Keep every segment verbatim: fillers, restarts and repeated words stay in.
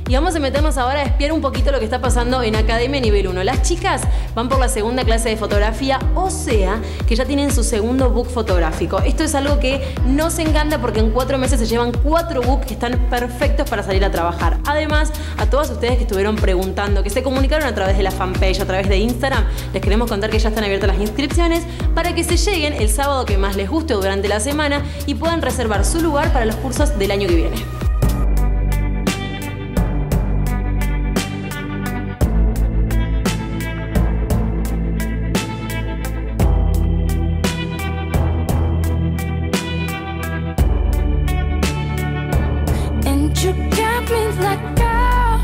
Y vamos a meternos ahora a espiar un poquito lo que está pasando en Academia Nivel uno. Las chicas van por la segunda clase de fotografía, o sea, que ya tienen su segundo book fotográfico. Esto es algo que nos encanta porque en cuatro meses se llevan cuatro books que están perfectos para salir a trabajar. Además, a todas ustedes que estuvieron preguntando, que se comunicaron a través de la fanpage, a través de Instagram, les queremos contar que ya están abiertas las inscripciones para que se lleguen el sábado que más les guste o durante la semana y puedan reservar su lugar para los cursos del año que viene. You got me like, girl,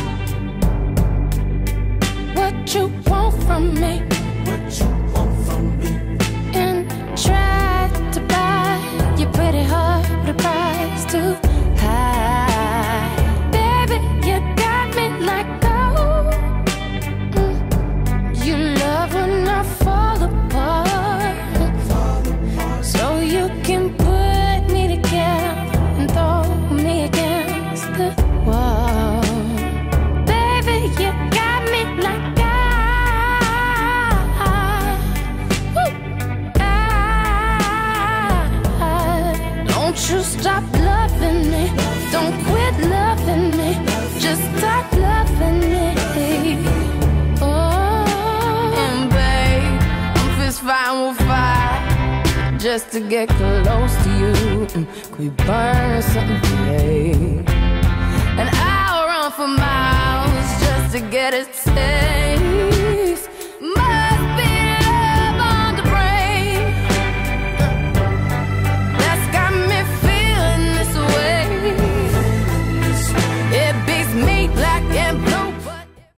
what you want from me, what you want from me, and try to buy your pretty heart with a price too high. Baby, you got me like, oh, mm. You love when I fall apart, so you can put me together and throw me again. Whoa, baby, you got me like I, I, don't you stop loving me, don't quit loving me, just stop loving me. Oh, and babe, I'm fist fighting with fire just to get close to you. Could we burn something today? And I'll run for miles just to get a taste.